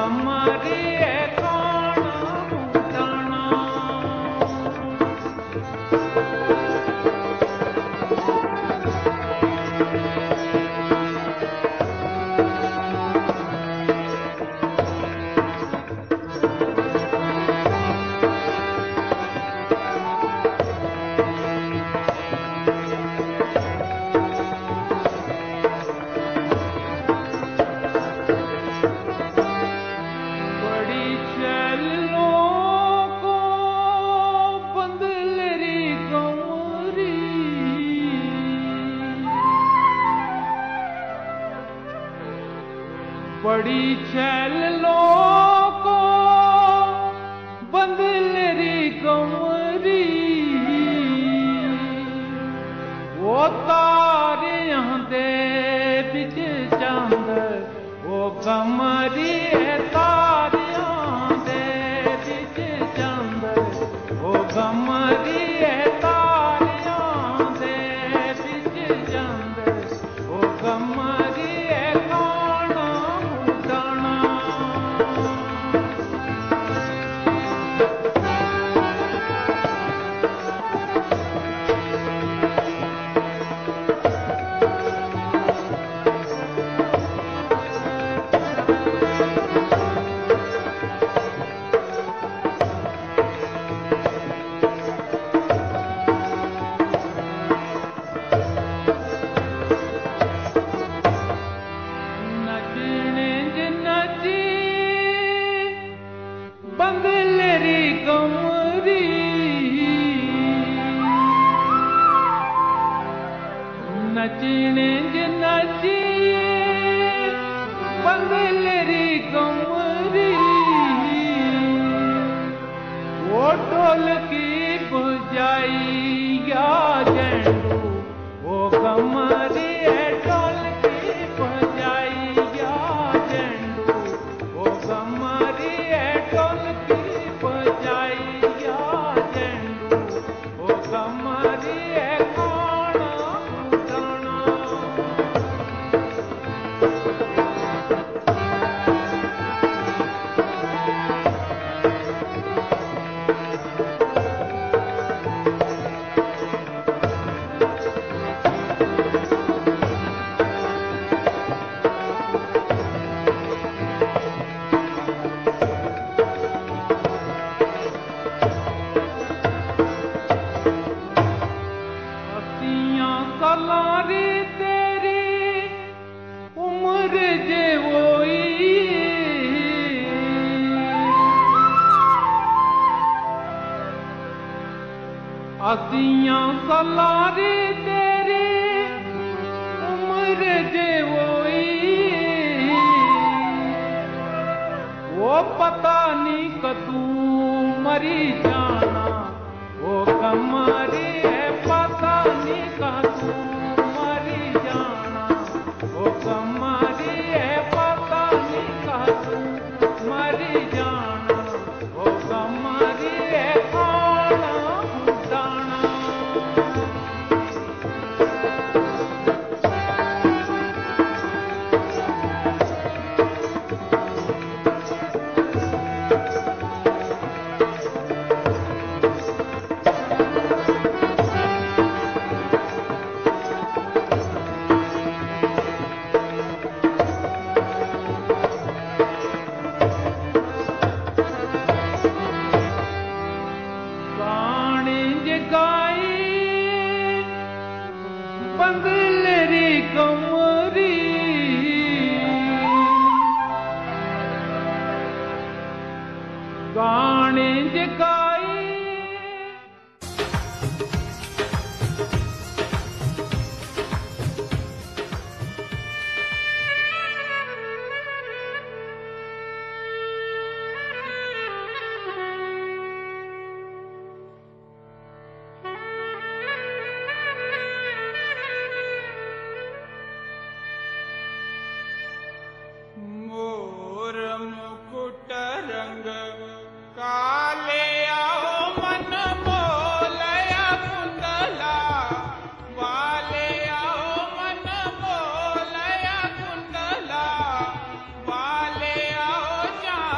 कमरी काना मुटाना बड़ी छैलों को बंदलरी कमरी वो तारियां दे बिच चंद वो कमरी है तारियां दे बिच चंद वो कमरी है तारियां दे बिच चंद वो कमरी बंदलरी कमरी नचने नची बंदलरी कमरी वो ढोलकी बजाई या झंडू वो कमरी है ढोलकी बजाई या झंडू वो कमरी है ढोलकी बजाई या झंडू वो कमरी है खाना मुटाना सलारी तेरी उम्र जे वोई असियां सलारी तेरी उम्र जे वोई वो पता नहीं कदू मरी जाना वो कमरी है पता नहीं कदू मरी जाना वो कमरी है पता नहीं कदू मरी जाना वो कमरी है खाना मुटाना बंदलरी कमरी गाने जगाई मुकुट रंग काले आओ मन बोलया कुंडला वाले आओ मन बोलया कुंडला वाले आओ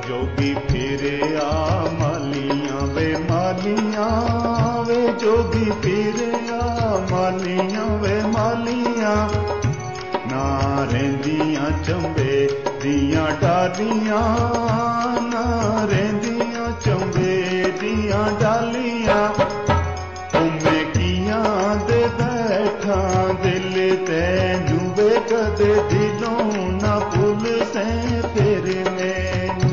जोगी फिरिया मालियां वे जोगी फिरिया मालियां ना रेंदियां चंबे दियां डालियां ना रेंदियां चंबे दियां डालियां उम्मे किया दे बैठा दिल तैनू वे कदे दिलों ना भूल से फिर मैनू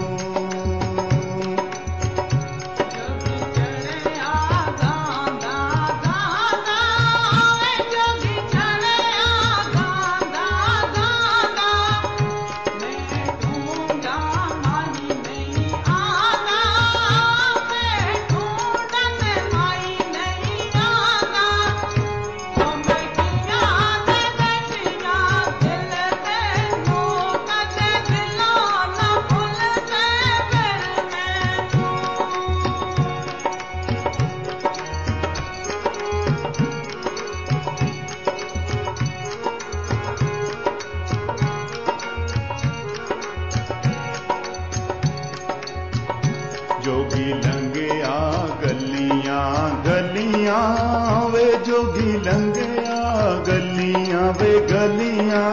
जोगी लंघिया गलियां गलियां वे जोगी लंघिया गलियां वे गलियां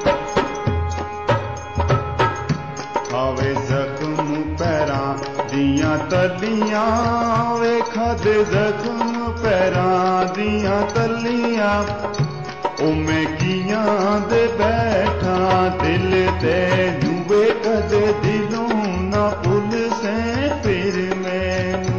आवे जख्म पैरां दियां तलियां वे खादे जख्म पैरां दियां तलियां उम्मे किया दे बैठा दिल तैनू वे कदे दिलों ना भूल से फिर मैनू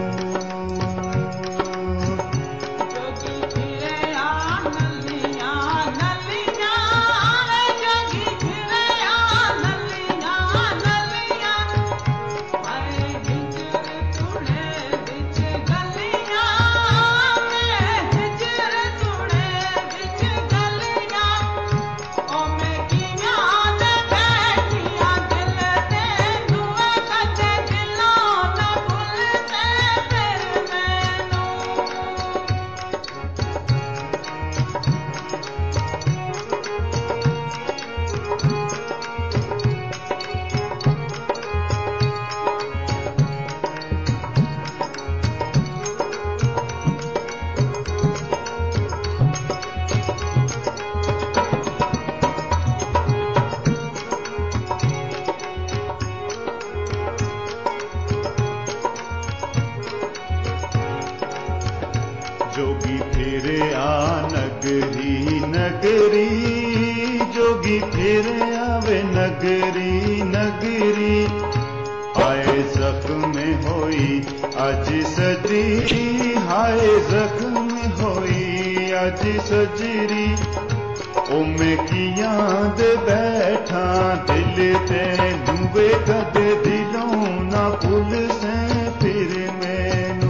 जोगी फिरिया नगरी नगरी जोगी फिरिया वे नगरी नगरी आए जख्म होई अज सजरी हाय जख्म होई अज सजरी उम्मे किया दे बैठा दिल तैनू वे कदे दिलों ना भूल से फिर मैनू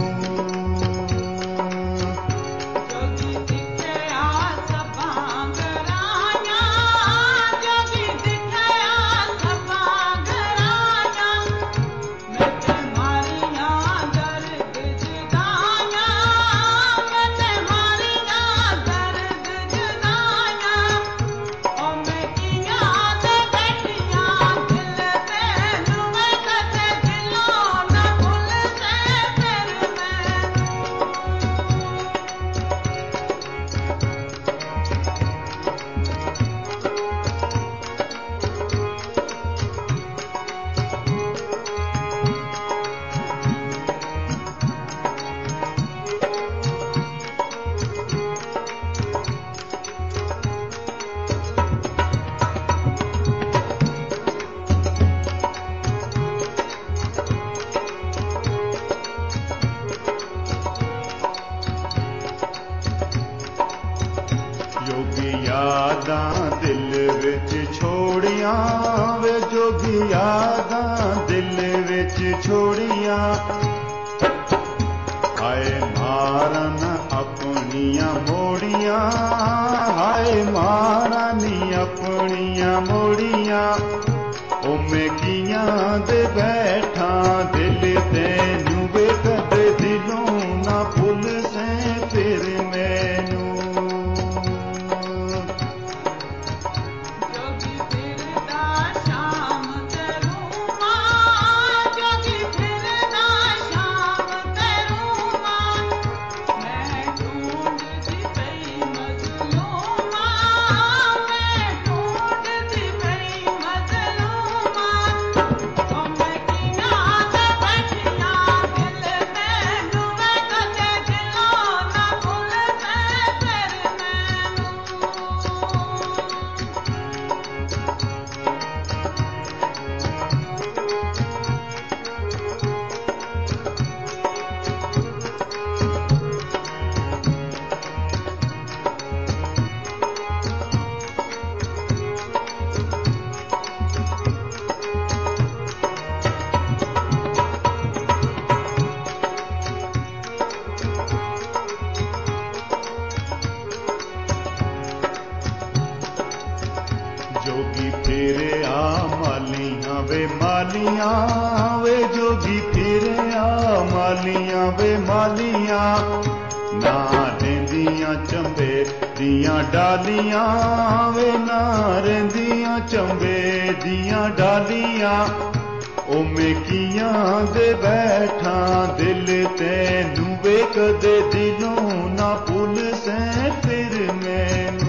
जोगी यादां दिल विच छोड़ियां वे जोगी यादां दिल विच छोड़ियां हाय मारन अपनियां मोड़ियां हाय मारनी अपनियां मोड़ियां उम्मे किया दे बैठा दिल तैनू वे कदे दिलों ना भूल से फिर मैनू जोगी फिरदा शाम ते रूमा फिर आ मालियां वे जोगी फिर आ मालियां ना रेंदियां चंबे दियां डालियां वे ना रेंदियां चंबे दियां डालियां ओ मैं कियां दे बैठा दिल तैनू वे कदे दिलों ना भुल से फिर मैनू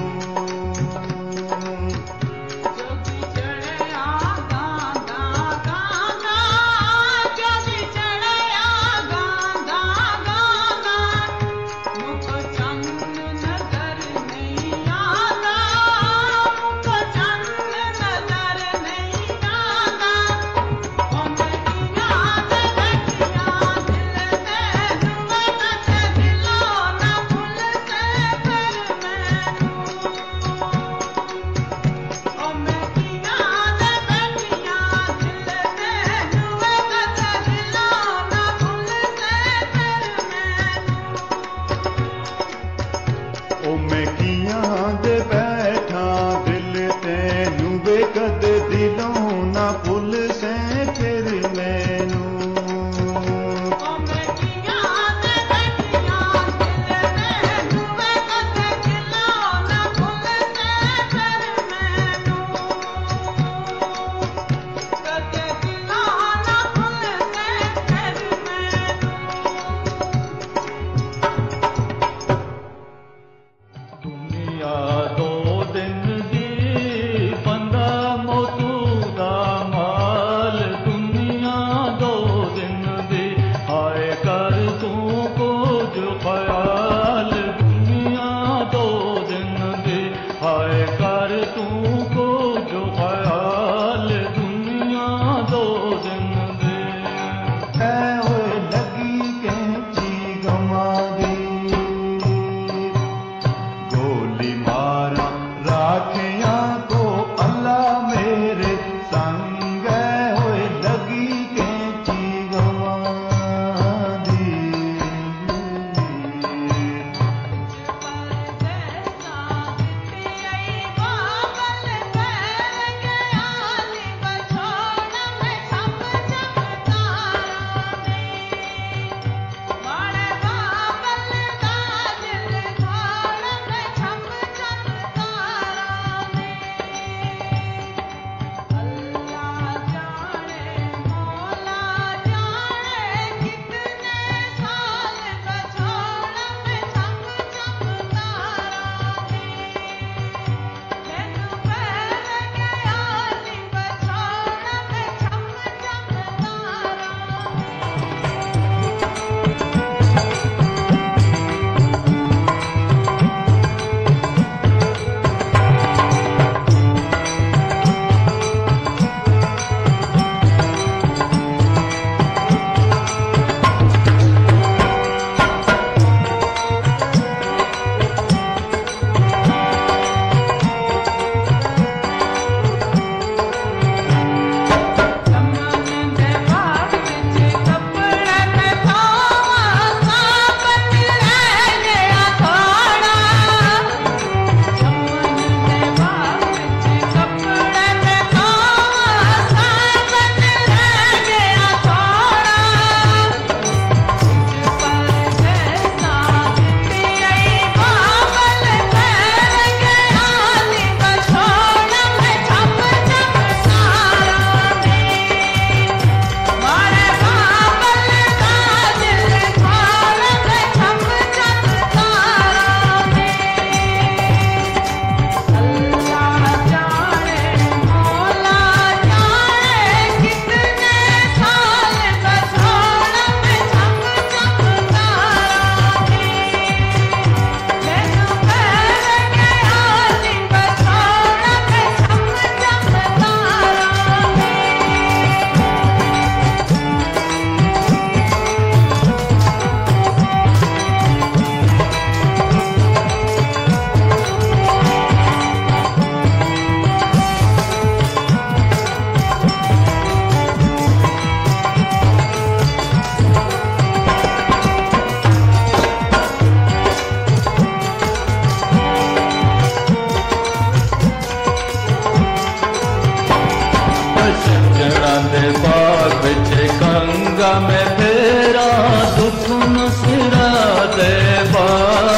खंगा में फेरा दुख न सिरा देवा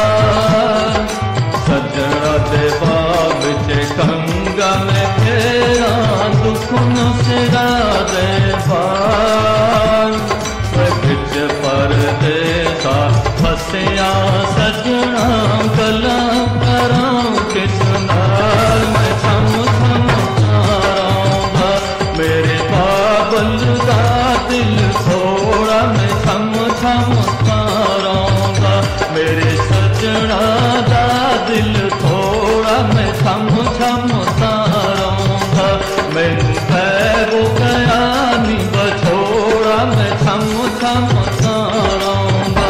सजना देवा बिच खंगा में फेरा दुख न सिरा देवा बिच परदेसा फसिया सजना गला करा किस नाल मैं थम थम तारांगा मेरे बाबल दा दिल थोड़ा मैं थम थम तारांगा मेरे सजना दा दिल थोड़ा मैं थम थम तारांगा मैनू पैगो गया नी बछोड़ा मैं थम थम तारांगा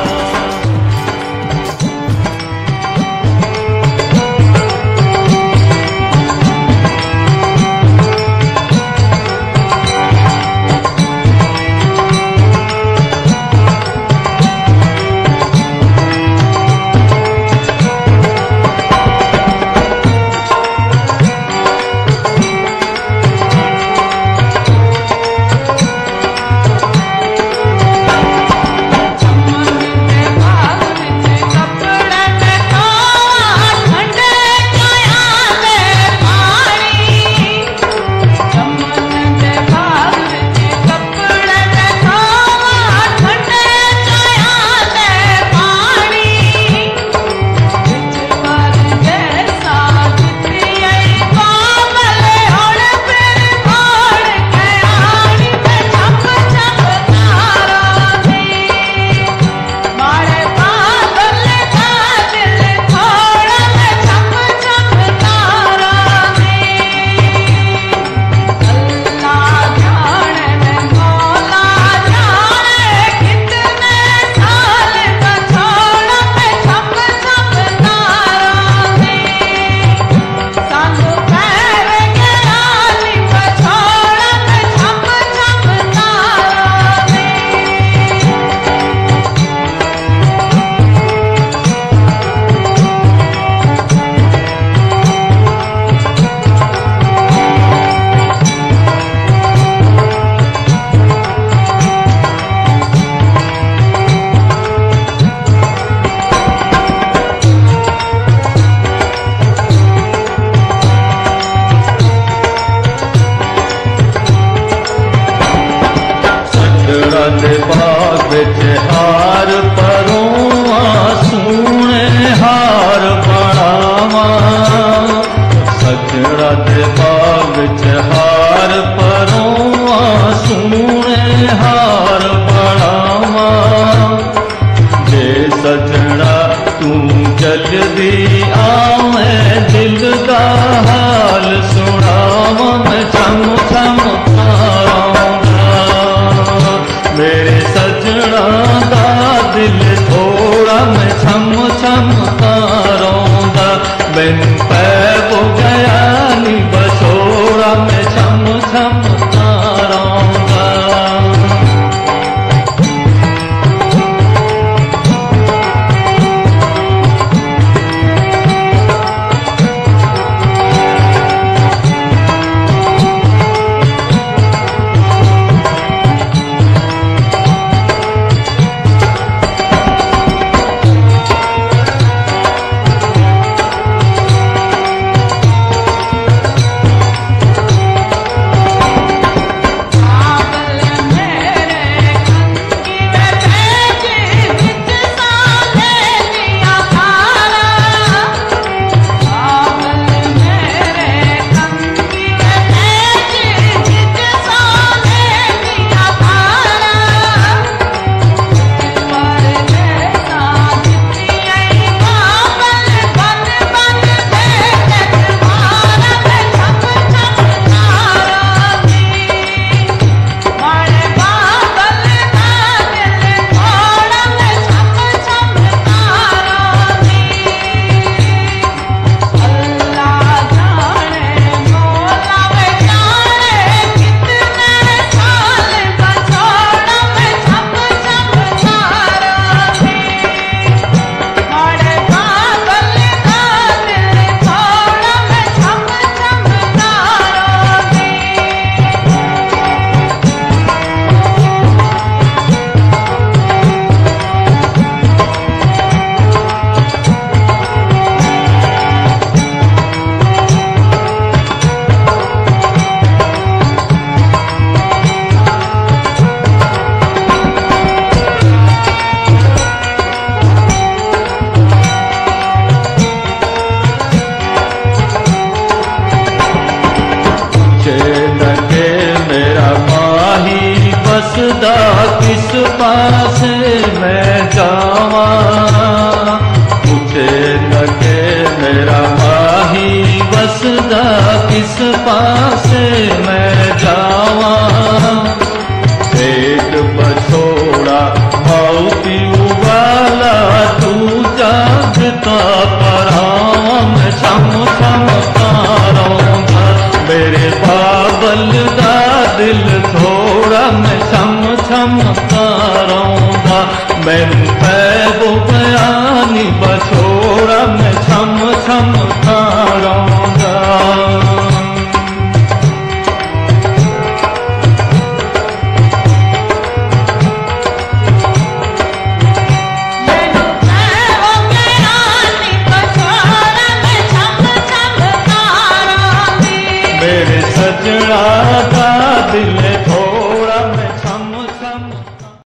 बाग बिच हार परों सोने हार बनावा सजड़ा दे बाग बिच हार परों सोने हार बनावा जे सजड़ा तू जल्दी आवे दिल दा हाल सुनावा मैं थम थम मेरे सजना दा दिल थोड़ा मैं थम थम तारांगा मैनू पैगो गया नी बछोड़ा मैं थम थम तारांगा पासे मैं जावा, मुझे लगे मेरा माही बसदा किस पासे मैं जावा। एक बछोड़ा मौती उबाला तू जागता परावा, मैं छम छम तारौंदा मेरे बाबल दा दिल थोड़ा, मैं छम छम तारौंदा मैनू पैबो बयानी बछोड़ा, मैं छम छम तारौंदा। मेरे सजना दा दिल